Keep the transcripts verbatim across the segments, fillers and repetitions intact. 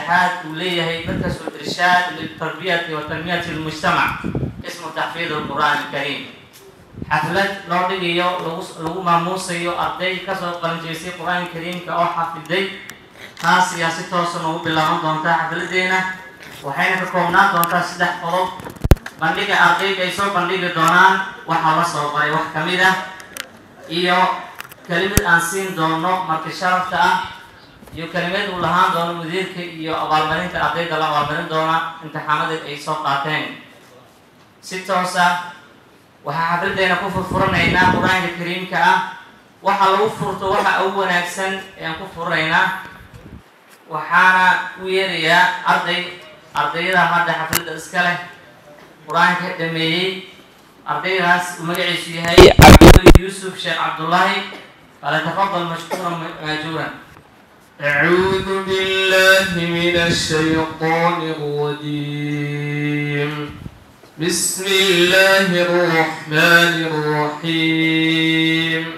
سدحات وليه مركز الإرشاد للتربية وتنمية المجتمع اسمه تحفيظ القرآن الكريم. حفلة نوردية لو ماموسيو أرضي كسر قلنجيسي القرآن الكريم كأو حفلة ناس سياسي توصلوا بالله دونتا حفلة دينا وحين كقومنا دونتا سدح قلوب بندق أرضي كيسو بندق دونان وحاول صوبري وحكميدة إيو كلمة أنسين دونو مركز شرفتا iyo kalimaad uu lahaan doono mudiirka iyo abaalmarinta ardayda la abaalmarin doona imtixaanada ay soo qaateen si toos ah waxa xafladeena ku furfuranaynaa quraanka kariimka ah waxa lagu furto waxa ugu wanaagsan ee aan ku furaynaa waxaana u yeerayaa arday ardayda hadda xafladda iska leh quraanka dhameeyay ardaydaas magaciisu yahay Cabdi Yuusuf Sheekh Cabdullaahi fala tafadal mashkuuran maajuuran. أعوذ بالله من الشيطان الرجيم بسم الله الرحمن الرحيم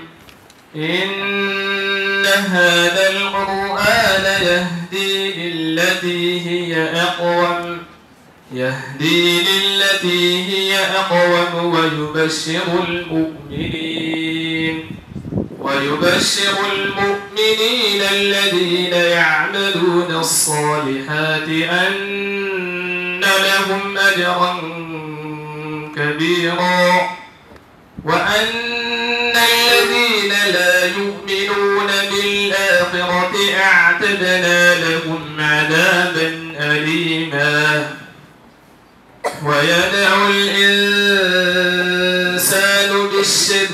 إن هذا القرآن يهدي للتي هي أقوم يهدي للتي هي أقوم ويبشر المؤمنين ويبشر المؤمنين الذين يعملون الصالحات أن لهم أجرا كبيرا وأن الذين لا يؤمنون بالآخرة أعتدنا لهم عذابا أليما. ويدعو الإنسان بالشر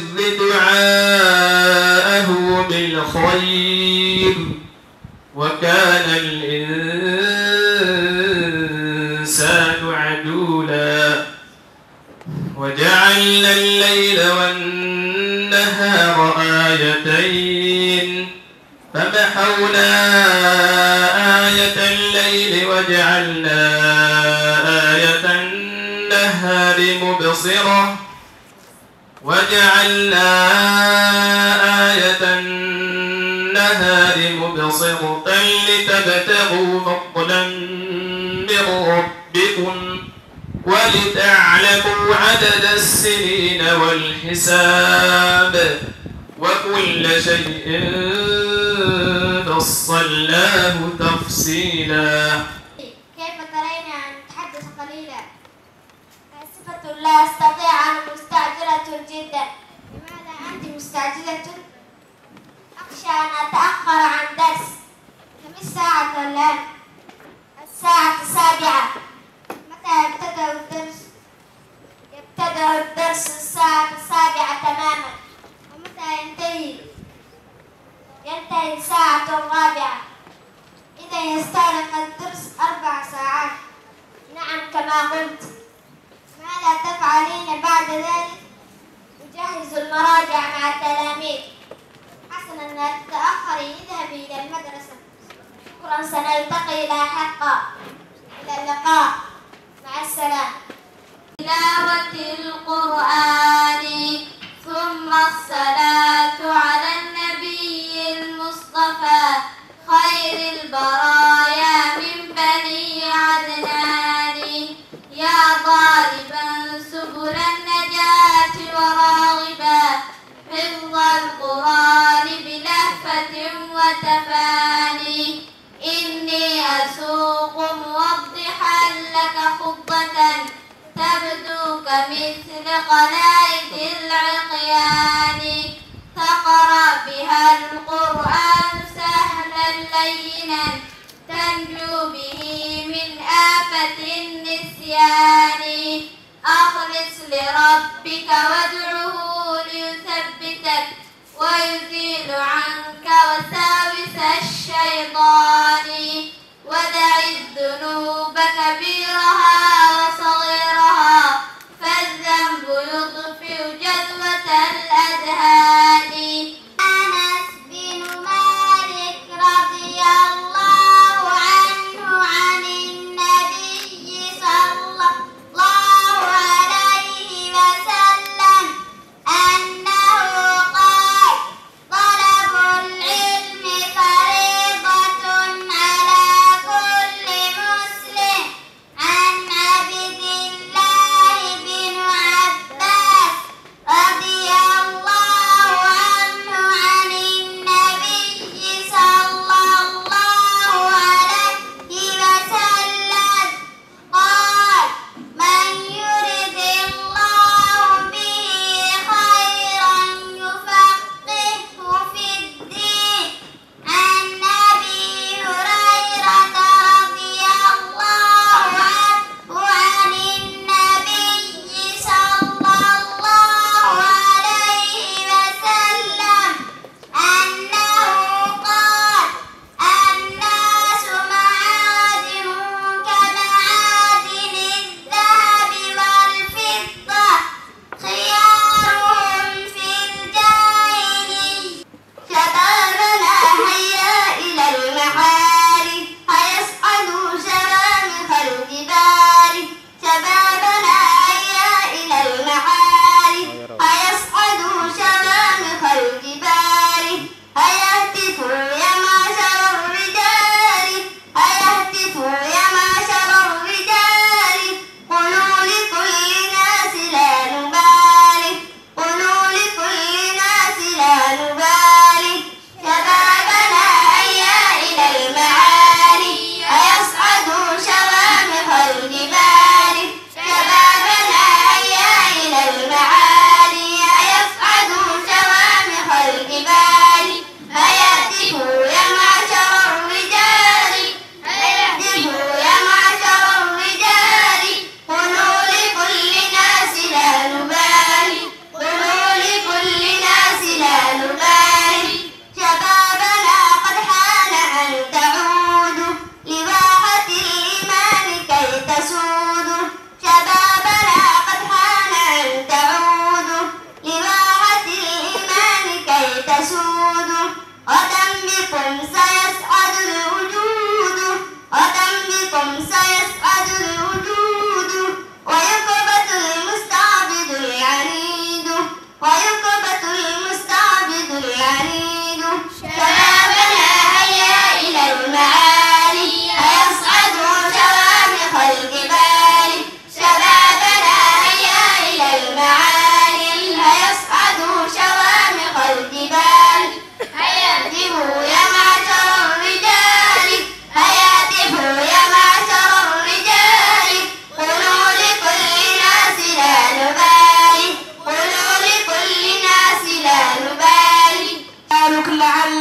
دعاءه بالخير وكان الإنسان عجولا. وجعلنا الليل والنهار آيتين فمحونا آية الليل وجعلنا آية النهار مبصرة وجعلنا آية النهار مبصرة لتبتغوا فضلا من ربكم ولتعلموا عدد السنين والحساب وكل شيء فصلناه تفصيلا. كيف ترين أن نتحدث قليلا؟ صفة لا أستطيع أن مستعجلة جدا. لماذا أنت مستعجلة؟ أخشى أن أتأخر عن درس. كم الساعة الآن؟ الساعة السابعة. متى يبتدأ الدرس؟ يبتدأ الدرس الساعة السابعة تماما. ومتى ينتهي؟ ينتهي الساعة الرابعة. إذا يستغرق الدرس أربع ساعات. نعم كما قلت. ماذا تفعلين بعد ذلك؟ أجهز المراجع مع التلاميذ. حسنا لا تتأخري، اذهبي إلى المدرسة. شكرا، سنلتقي لاحقا. إلى اللقاء، مع السلامة. تلاوة القرآن ثم الصلاة على النبي المصطفى خير البرايا من بني عدنان. يا طالبا سبل النجاة وراغبا حفظ القرآن بلهفة وتفاني. إني أسوق موضحا لك خطة تبدو كمثل قلائد العقيان. تقرأ بها القرآن سهلا لينا تنجو به من آفة النسيان. أخلص لربك وادعه ليثبتك ويزيل عنك وساوس الشيطان. ودع الذنوب كبيرها وصغيرها فالذنب يطفئ جذوة الأذهان. أنس بن مالك رضي الله عنه عن النبي صلى الله عليه وسلم أنه قال: طلب العلم فريضة على كل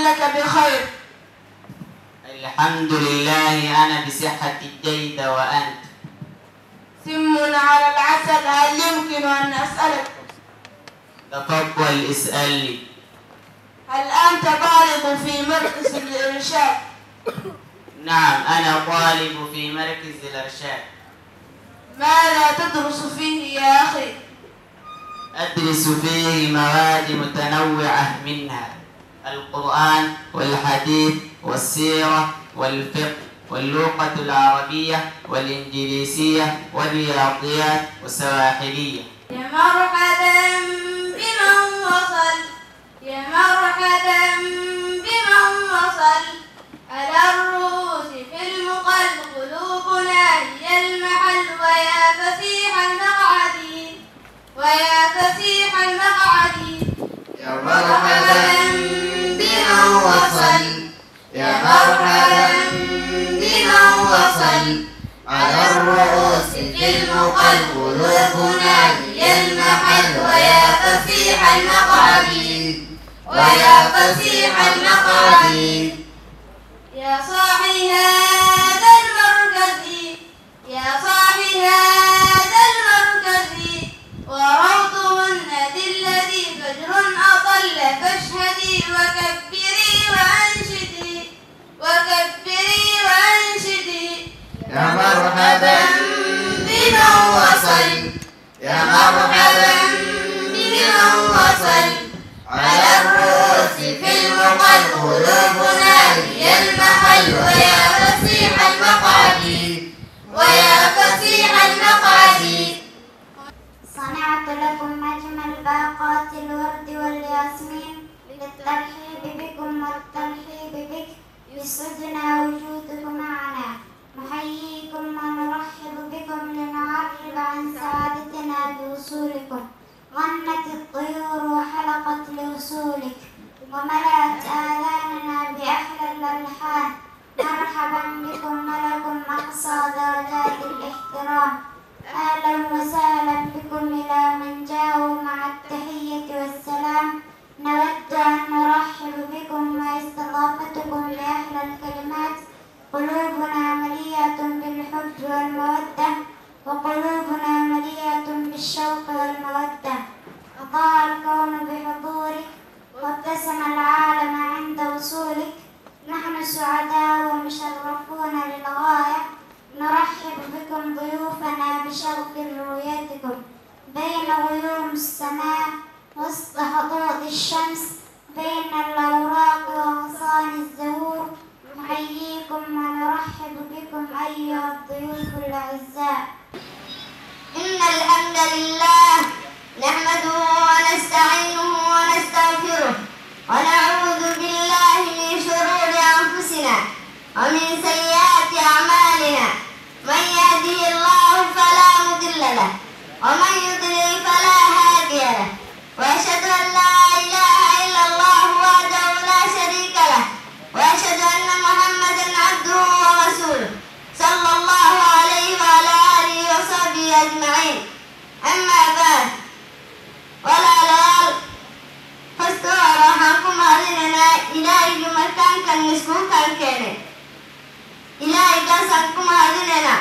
أنك بخير. الحمد لله أنا بصحة جيدة وأنت؟ سم على العسل، هل يمكن أن أسألك؟ تفضل اسألني. هل أنت طالب في مركز الإرشاد؟ نعم أنا طالب في مركز الإرشاد. ماذا تدرس فيه يا أخي؟ أدرس فيه مواد متنوعة منها القرآن والحديث والسيرة والفقه واللغة العربية والإنجليزية والرياضيات والسواحلية. يا مرحبا بمن وصل، يا مرحبا بمن وصل، على الرؤوس في المقل قلوبنا هي المحل، ويا فسيح المقعد ويا فسيح المقعد. يا مرحبا بمن وصل، يا مرحبا بمن وصل، على الرؤوس في المقل قلوبنا هي المحل، ويا فسيح المقعد ويا فسيح المقعد. يا صاحي هذا المركز، يا صاحي هذا المركز، وروضهن الذي فجر أطل، فاشهدي وكبري وأنشدي وكبري وأنشدي. يا مرحبا بمن وصل، يا مرحبا بمن وصل، على الرؤوس في المقل قلوبنا هي المحل، ويا فسيح المقعد ويا فسيح المقعد. صنعت لكم أجمل باقات الورد والياسمين للترحيب بكم والترحيب بك، يسعدنا وجودكم معنا، نحييكم ونرحب بكم لنعرب عن سعادتنا بوصولكم. غنت الطيور وحلقت لوصولك، وملأت آذاننا بأحلى الألحان، مرحبا بكم ولكم أقصى درجات الاحترام. أهلا وسهلا بكم إلى من جاءوا مع التحية والسلام. نود أن نرحب بكم واستضافتكم لأحلى الكلمات. قلوبنا مليئة بالحب والمودة، وقلوبنا مليئة بالشوق والمودة. أضاء الكون بحضورك، وابتسم العالم عند وصولك. نحن سعداء ومشرفون للغاية، نرحب بكم ضيوفنا بشوق رؤيتكم بين غيوم السماء، وسط خطوط الشمس، بين الأوراق وغصان الزهور. نحييكم ونرحب بكم أيها الضيوف الأعزاء. إن الحمد لله نحمده ونستعينه ونستغفره، ونعوذ بالله من شرور أنفسنا ومن سيئات أعمالنا. من يهده الله فلا مضل له، ومن يضلل فلا هادي له، وأشهد أن لا إله إلا الله وحده لا شريك له، وأشهد أن محمدا عبده ورسوله صلى الله عليه وعلى آله وصحبه أجمعين. أما بعد، ولا لال فاستوى رحمكم هذنا إلهي بمكان كان يسكون كان كان إلهي قاسمكم هذنا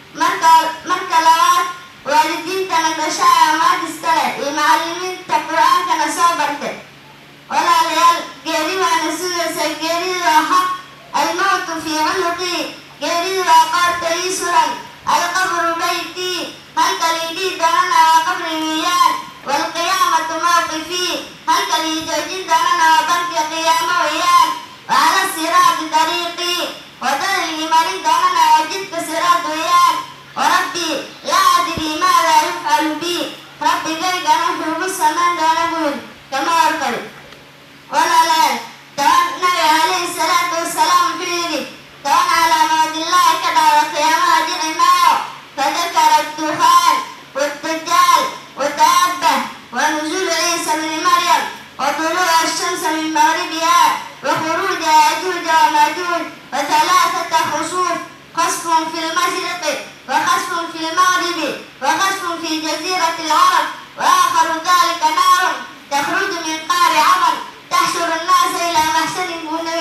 مركلات والدين تنقشاء ما تستلع المعلمين تقرآن كان صابرت. ولا لال قريب عن سورة سيقريب حق الموت في عنقي، قريب وقارت يسرا القبر بيتي، هل تليدي داننا قبر ميان، والقيامة موقفي، هل تليدي داننا وبرك قيامة ويان، وعلى الصراط طريقي، ودلني مريد داننا وجدت صراط ويان. وربي لا أدري ماذا يفعل بي، ربي قلق نحن السمان دون أقول كما أرقل. ولا لا النبي عليه الصلاة والسلام فيه كان على موعد الله كذا وقيامة جمعه، فذكر الدخان والدجال وتأبه ونزول عيسى بن مريم وطلوع الشمس من مغربها وخروج يأجوج وماجوج وثلاثة خسوف، خسف في المشرق وخسف في المغرب وخسف في جزيرة العرب، وآخر ذلك نار تخرج من قار عمر تحشر الناس إلى محشر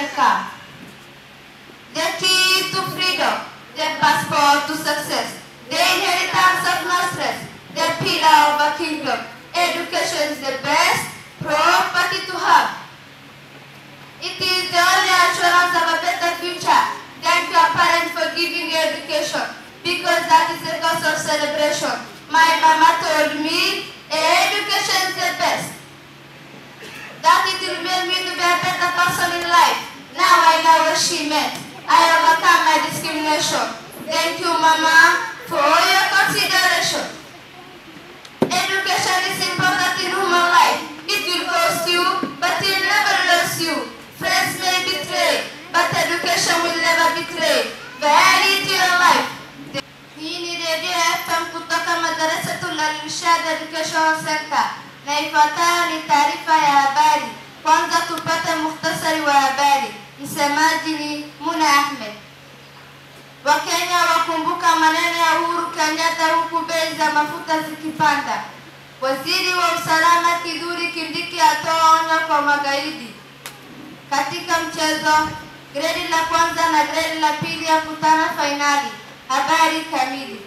their car. The key to freedom, the passport to success, the inheritance of no stress, the pillar of a kingdom. Education is the best property to have. It is the only assurance of a better future. Thank your parents for giving you education, because that is a cause of celebration. My mama told me education is the best, that it will make me to be a better person in life. Now I know what she meant. I overcome my discrimination. Thank you, Mama, for your consideration. Education is important in human life. It will cost you, but it will never lose you. Friends may betray, but education will never betray. Value to your life. Hii ni redio F M kutoka Madrasatul Al-Irshad Education Center. Na ifuatayo ni taarifa ya habari. Kwanza tupate muhtasari wa habari. Msemaji ni Muna Ahmed. Wakenya wakumbuka maneno ya Uhuru Kenyatta huku bei za mafuta zikipanda. Waziri wa usalama Kithure Kindiki atoa onyo kwa magaidi. Katika mchezo, gredi la kwanza na gredi la pili ya kutana fainali. Habari kamili.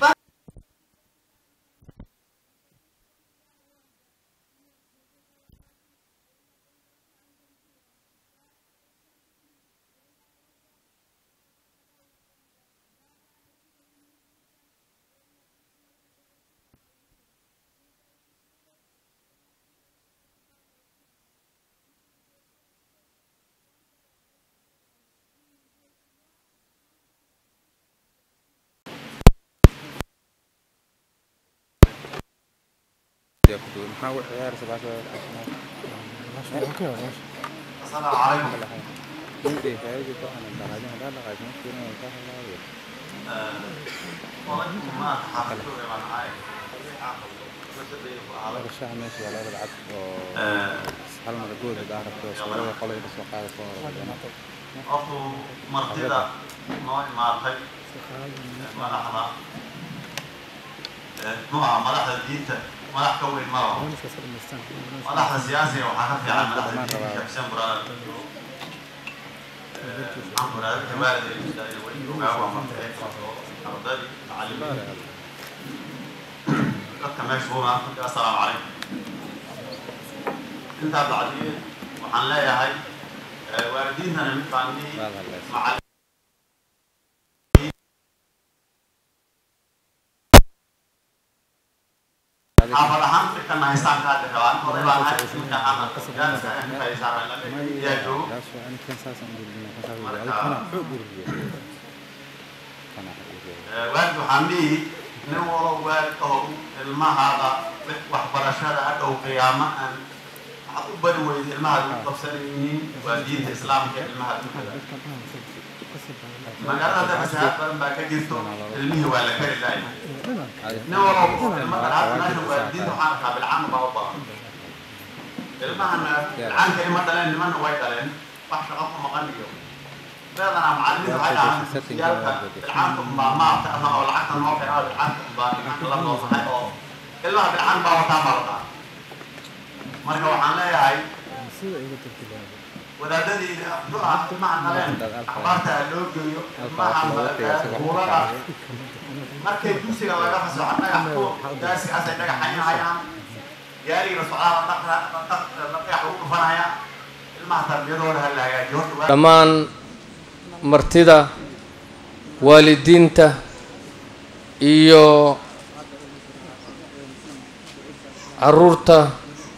نحاول عيار سبعة السلام عليكم. ممكن فايدة طبعا الدراجة لا لا غاية ممكن يفتح الله غير. والله ما تحققوا يا معاي. على الشعب ماشي ولا بالعكس. هل مرجود ده عرف صورة قليل بس وقع صورة. أفضل مرتدى نوع ما خير. ما لحظة. نوع ما لحظة دينته. ملاح كوي المرأة ملاح سياسي وحكفي عن ملاح الدين كبسان براد عن براد كبالة الإجدادي وقعوا مفتحين أرضالي تعليم قد كما يشبهون السلام عليكم. انت عبد العزيز وحنلاقي هاي والديننا نمتع مع apa lahan kita naik sangka dewan, orang lain kita anak dan saya kita isaran lagi, yaitu waktu kami neworo waktu ilmu hada wahbarashada atau kiamat, aku baru ilmu hada tafsir ini wadin Islam ke ilmu hada. Maka ada kesehatan bagi gitu ilmu wala kiri lain. نورو المطلع نشوف الدين وحنا بالعام بوضع المعنى العام كلمة مثلا لمن هو يدلن وحش غف مغنيه هذا أنا معلم هذا عن العام ما ما أنا أو العقد ما في هذا العام بعد ما كلام نوصل هذا كلمة بالعام بوضع مرة مرة وحنا يا هاي وده الذي دعاء معنا لين أخبارت اللوجو ما هم markay dugsiga laga fasaxo anaga daasi asay dhagaxayaan yaari rasuulaha dhaqra dhaqax ugu fanaya ilmaha tarbiyadooda hal hagaajiyo dhammaan martida waalidiinta iyo caruurta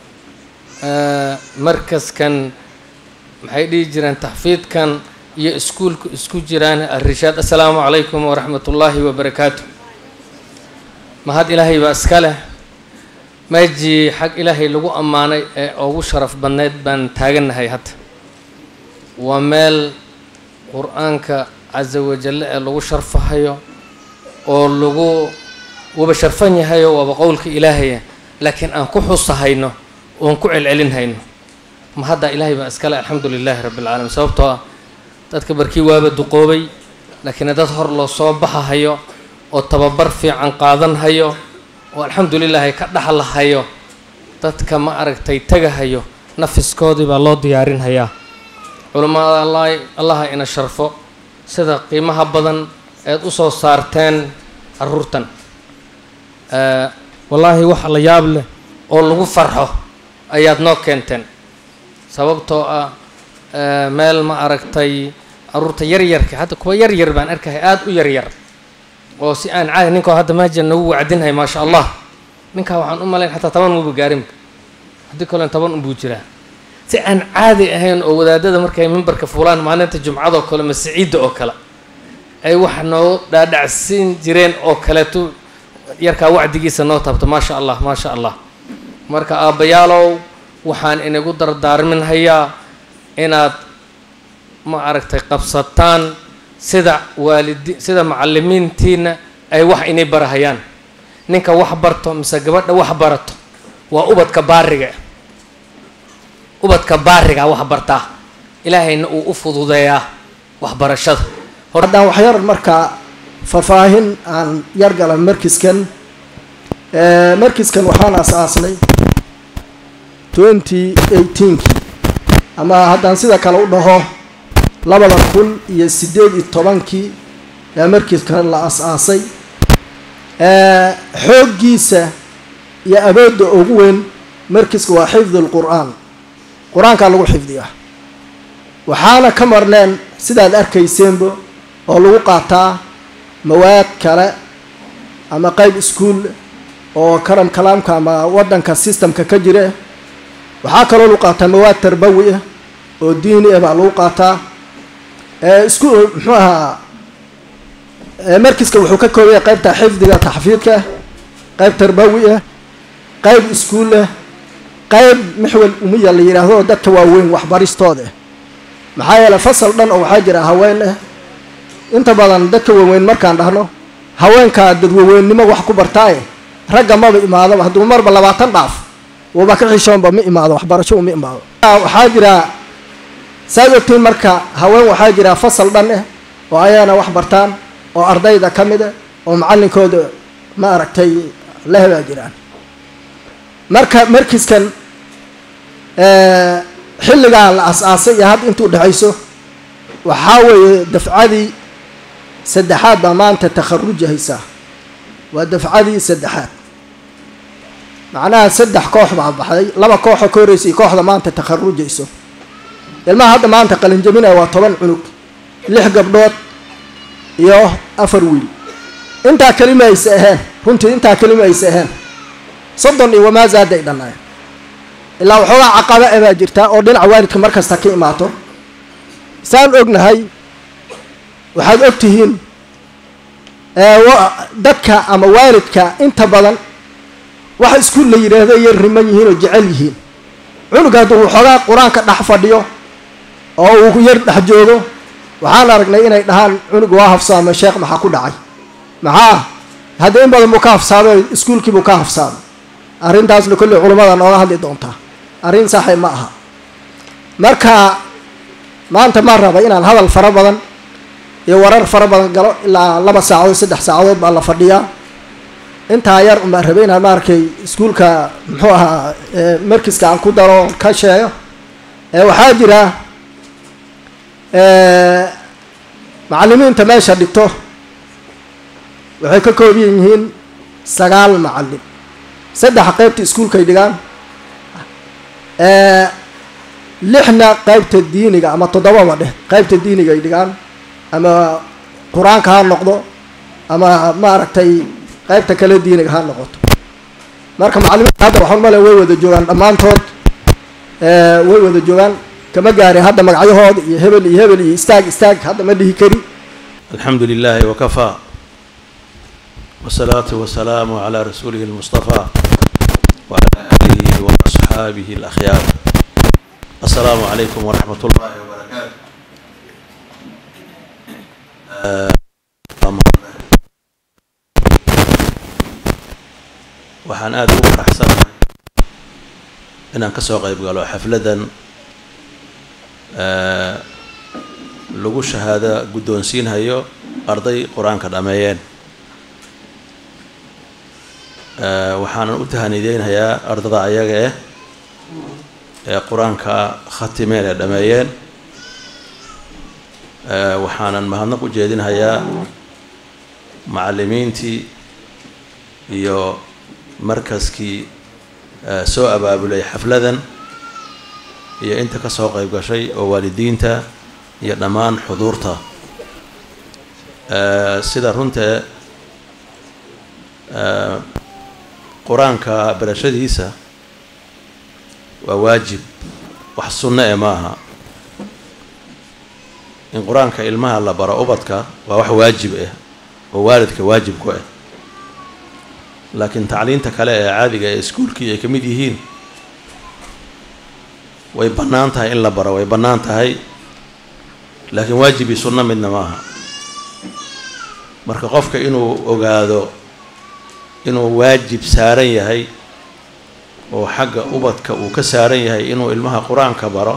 markaskan maxay dhigi jireen taxfiidkan iyo iskuulku isku jiraan Al-Irshaad. Assalaamu calaykum waraxmatullaahi wabarakaatu. mahad ilaahay baa iska leh meejii xag ilaahay lagu ammaanay ee ugu sharaf badneyd baan taagannahay hadda. waa meel qur-aanka casa wajalla ee lagu sharfahayo oo lagu waba sharfan yahayo waaba qowlka ilaahaya laakiin aan ku xusahayno oon ku celcelinhayno mahadda ilaahay baa iska leh alxamdulilaahi rabbil caalamiin. sababtoo ah dadka barkii waaba duqoobay laakiin dad hor loo soo baxahayo oo tababar fiican qaadan hayo oo alxamdulilaahi ka dhaxlahayo dadka ma aragtay tagahayo nafiskoodii baa loo diyaarin hayaa culimmada allah allaha ina sharfo sida qiimaha badan eed u soo saarteen caruurtan wallaahi wax la yaab leh oo lagu farxo ayaad noo keenteen sababtoo ah meel ma aragtay caruurta yaryarka hadda kuwa yaryar baan arkahay aada u yaryar oo si aan caadi ninkao hadda maaja nagu wacdinhay maasha allah ninkaa waxaan u malayn xataa toban muba gaarinba haddii kalen toban unbuu jiraa si aan caadi ahayn oo wadaadada markay mimbarka fuulaan maalinta jumcadoo kale masiciidda oo kale ay wax noo dhaadhacsiin jireen oo kaleeto yarkaa wacdigiisa noo taabto maasha allah maasha allah marka aabbayaalow waxaan inagu dardaarmin hayaa inaad ma aragtay qabsataan sida waalidi sida macallimiintiina ay wax inay barahayaan ninka wax barto mise gabadha wax barato waa ubadka baariga ubadka baariga wax bartaa ilaahayna uu u fududeeyaa waxbarashada haddaan wax yar markaa faahfaahin aan yar galan markiskan markiskan waxaan asaasnay twenty eighteenkii ama haddaan sida kale u dhaho labada kun iyo siddeed iyo tobankii yaa markiskan la as-aasay xooggiisa iyo awoodda ugu weyn markiska waa xifdi lqur'aan qur-aankaa lagu xifdiyaa waxaana ka marneen sidaad arkayseenba oo lagu qaataa mawaad kale ama qayb iskuol oo karam kalaamka ama waddanka systemka ka jira waxaa kaloo lagu qaataa mawaad tarbawi ah oo diini ah baa lagu qaataa iskuol muxuu ahaa markiska wuxuu ka koobaya qaybta xifdiga taxfiidka qayb tarbawi ah qayb iskuol ah qayb maxwal umiya la yidhaahdo dadka waaweyn waxbaristooda maxaa yeelay fasal dhan oo waxaa jira haween ah inta badan dadka waaweyn markaan dhahno haweenkaa dadwaweynimo wax ku bartaaye ragga maba imaadaba hadduu marba labaatan dhaaf waba ka xishoonba ma imaado waxbarasho uma imaado waxaa jira saad ogtiin marka haween waxaa jira fasal dhan ah oo ayaana wax bartaan oo ardayda ka mid ah oo macallinkooda ma aragtay leh baa jiraan marka markiskan xilligaan la as-aasay iyo hadda intuu dhexayso waxaa weeye dafcadii saddexaad baa maanta takharuji haysaa waa dafcadii saddexaad macnaha saddex koox baa baxday laba kooxoo ka horreysa iyo kooxda maanta takharujayso ilmaha hadda maanta qalinjabinaya waa toban cunug lix gabdhood iyo afar wiil intaa kelima aysa aheen runtii intaa kelima aysa aheen soddon iyo wamaazaadday dhannaayeen ilaa waxoogaa caqaba e baa jirtaa oo dhinaca waalidka mar kasta ka imaato saan ognahay waxaad og tihiin dadka ama waalidka inta badan waxa iskuul la yidhaahdo yar riman yihiin oo jecel yihiin cunuga hadduu waxoogaa qur-aanka dhex fadhiyo oo uu yar dhex joogo waxaan aragnay inay dhahaan cunug waa hafsaamay sheekh maxaa ku dhacay maxaa hadda in badan buu ka hafsaamay iskuulkii buu ka hafsaamay arrintaasna kolley culammada nooga hadli doontaa arrin saxay ma aha marka maanta ma raba inaan hadal fara badan iyo warar fara badan galo ilaa laba saacadood saddex saacadood baa la fadhiyaa intaa yar unbaan rabay inaan maarkay iskuulka muxuu ahaa markiska aan ku daro ka sheego waxaa jira macallimiinta meesha dhigto waxay ka kooban yihiin sagaal macallin saddexa qaybta iskuulkay dhigaan lixna qaybta diiniga ama toddobaba dheh qaybta diiniga ay dhigaan ama qur-aanka ha noqdo ama maaragtay qaybta kale diiniga ha noqoto marka macallimiinta hadda waxaan male way wada joogaan dhammaantood way wada joogaan kama gaari hadda magacyahooda iyo hebel iyo hebel iyo istaag istaag hadda ma dhihi kari alxamdu lilahi wakafaa wasalaatu wasalaamu calaa rasuulihi almustafaa wacalaa aalihi wa asxaabihi alakhyaar assalaamu calaykum waraxmat ullahi wabarakaatu waxaan aada ugu faraxsanahay inaan kasoo qayb galo xafladan lagu shahaado guddoonsiinhayo arday qur-aanka dhameeyeen waxaanan u tahaniideynayaa ardada ayaga eh ee qur-aanka khatimeen ee dhameeyeen waxaanan mahadnaq u jeedinayaa macallimiintii iyo markaskii soo abaabulay xafladan iyo inta ka soo qayb gashay oo waalidiinta iyo dhammaan xuduurta sida runta quraanka barashadiisa waa waajib wax sunno ee maaha in quraanka ilmaha la baro ubadka waa wax waajib ah oo waalidka waajib ku ah laakiin tacliinta kale ee caadiga ee iskuulkii ay kamid yihiin way bannaan tahay in la baro way bannaan tahay laakiin waajibi sunno midna maaha marka qofka inuu ogaado inuu waajib saaran yahay oo xagga ubadka uu ka saaran yahay inuu ilmaha quraanka baro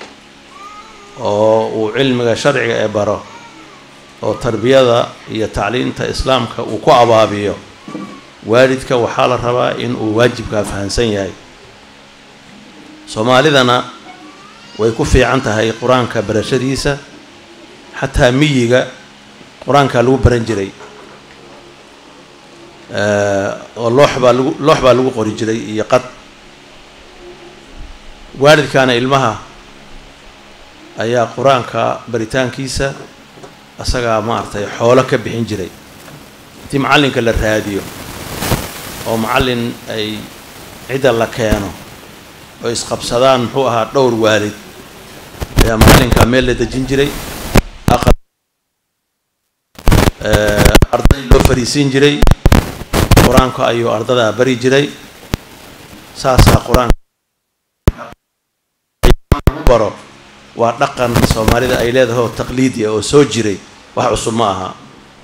oo uu cilmiga sharciga ee baro oo tarbiyada iyo tacliinta islaamka uu ku abaabiyo waalidka waxaa la rabaa in uu waajibka fahansan yahay soomaalidana way ku fiican tahay quraanka barashadiisa xataa miyiga quraanka lagu baran jiray oo loox baa lagu loox baa lagu qori jiray iyo qad waalidkaana ilmaha ayaa quraanka baritaankiisa asagaa maartay xoolo ka bixin jiray intii macallinka la raadiyo oo macallin ay cida la keeno oo isqabsadaan muxuu ahaa dhowr waalid ayaa macallinka meel la dejin jiray arday loo fariisin jiray quraanka ayuu ardada bari jiray saasaa quraanka baro waa dhaqan soomaalida ay leedahay oo taqliidi oo soo jiray wax cusub ma aha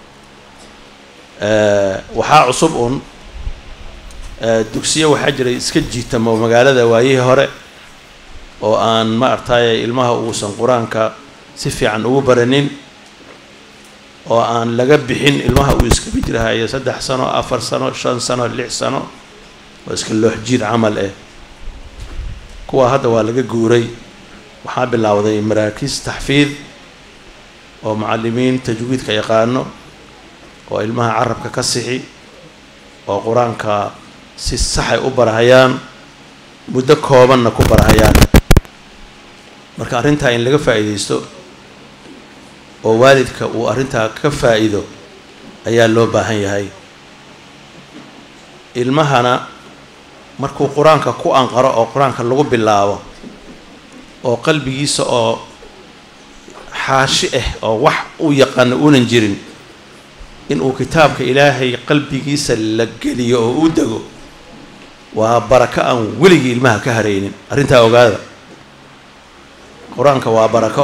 waxaa cusub un dugsiyo waxaa jiray iska jiitamo magaalada waayihii hore oo aan ma artaaye ilmaha uusan quraanka si fiican ugu baranin oo aan laga bixin ilmaha uu iska bijirahayo saddex sano afar sano shan sano lix sano oo iska loox jiid camal eh kuwa hadda waa laga guuray waxaa bilowday maraakiis taxfiid oo macallimiin tajwiidka yaqaano oo ilmaha carabka ka sixi oo quraanka si sax ay u barahayaan muddo koobanna ku barahayaan marka arrintaa in laga faa'iideysto oo waalidka uu arrintaa ka faa'iido ayaa loo baahan yahay ilmahana markuu quraanka ku anqaro oo quraanka lagu bilaabo oo qalbigiisa oo xaashi ah oo wax uu yaqaan uunan jirin inuu kitaabka ilaahay qalbigiisa la geliyo oo uu dago waa baraka aan weligii ilmaha ka haraynin arrintaa ogaada quraanka waa barako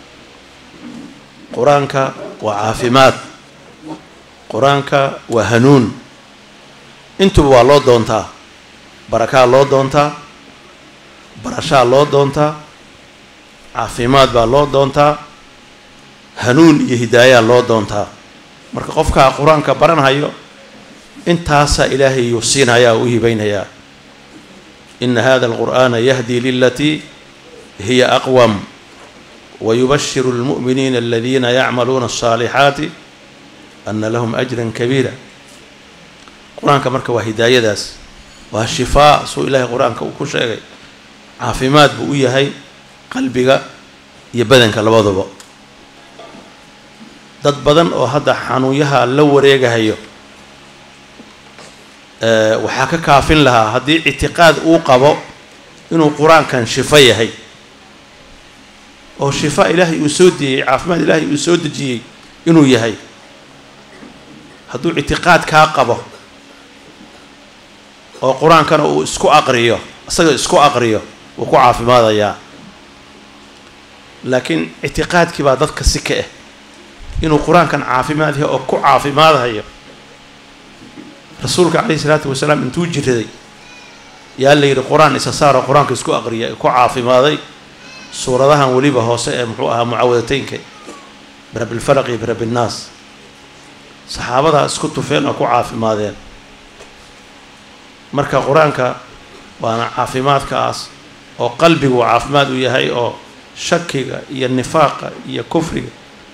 quraanka waa caafimaad quraanka waa hanuun intuba waa loo doontaa barakaa loo doontaa barashaa loo doontaa caafimaad baa loo doontaa hanuun iyo hidaayaa loo doontaa marka qofka quraanka baranhayo intaasaa ilaahay yuu siinayaa u hibaynayaa ina hada alqur'aana yahdi lilatii hiya aqwam ويبشر المؤمنين الذين يعملون الصالحات أن لهم أجرا كبيرا قرآن كمرك وهداية داس وهالشفاء سوء الله قرآن كوكو شيء عافمات بقوية هاي قلبك يبدن كالوضبا dad badan oo hadda xanuuyaha la wareegahayo ee waxa ka kaafin lahaa hadii ictiqaad uu qabo inuu quraankan shifa yahay oo shifa ilaahi uu soo diiyay caafimaad ilaahi uu soo dejiyay inuu yahay hadduu ictiqaad ka qabo oo quraankan uu isku aqriyo asaga isku aqriyo uu ku caafimaadaya laakiin ictiqaadkii baa dadka si ka ah inuu quraankan caafimaad yahay oo ku caafimaadayo rasuulka kaleey salaatu wasalaam intuu jiraday yaa la yiri quraan isa saaro quraanka isku aqriya ku caafimaaday suuradahan waliba hoose ee muxuu ahaa muawadateynka birabbil falaq iyo birabbil naas saxaabada isku tufeen oo ku caafimaadeen marka quraanka waana caafimaadkaas oo qalbigu caafimaad u yahay oo shakiga iyo nifaaqa iyo kufriga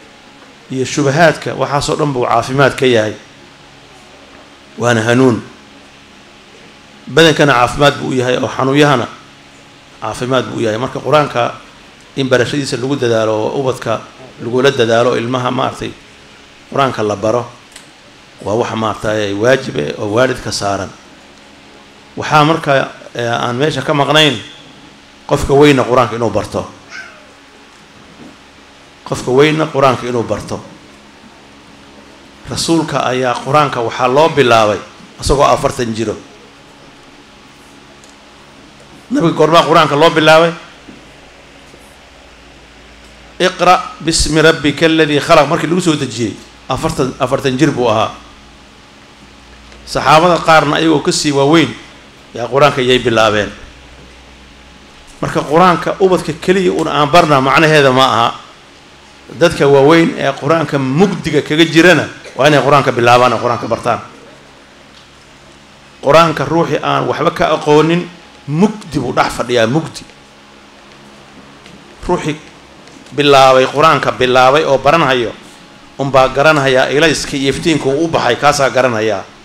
iyo shubahaadka waxaasoo dhan buu caafimaad ka yahay waana hanuun badankana caafimaad buu yahay oo xanuunyahana caafimaad buu yahay marka qur-aanka in barashadiisa lagu dadaalo oo ubadka lagula dadaalo ilmaha maartay qur-aanka la baro waa wax maartay waajib ah oo waalidka saaran waxaa marka aan meesha ka maqnayn qofka weyna qur-aanka inuu barto qofka weyna qur-aanka inuu barto rasuulka ayaa qur-aanka waxaa loo bilaabay isagoo afartan jiro nabiga goormaa qur-aanka loo bilaabay iqra bismi rabbika aladii khalaq markii lagu soo dejiyey afartan afartan jir buu ahaa saxaabada qaarna ayagoo kasii waaweyn yaa qur-aanka yay bilaabeen marka qur-aanka ubadka keliya un aan barna macnaheeda ma aha dadka waaweyn ee qur-aanka mugdiga kaga jirana waa inay qur-aanka bilaabaan oo qur-aanka bartaan qur-aanka ruuxii aan waxba ka aqoonin mugdi buu dhex fadhiyaa mugdi ruuxii bilaabay qur-aanka bilaabay oo baranhayo unbaa garanhayaa ilayska iyo iftiinka uu u baxay kaasaa garanayaa